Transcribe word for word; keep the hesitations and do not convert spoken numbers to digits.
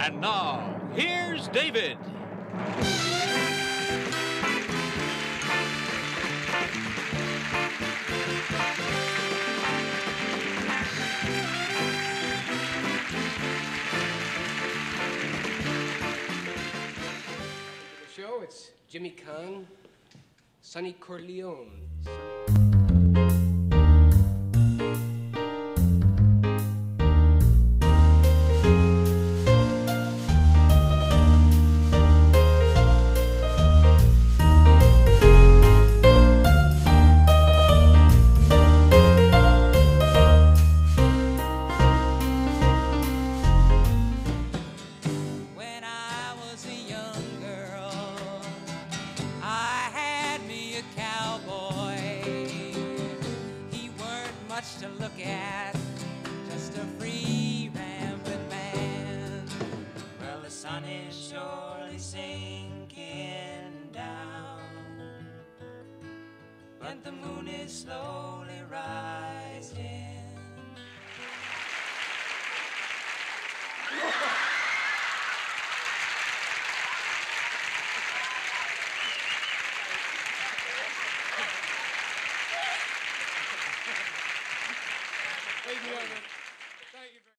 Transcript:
And now, here's David. The show, it's Jimmy Kahn, Sonny Corleone. To look at, just a free rambling man. Well, the sun is surely sinking down, but the moon is slowly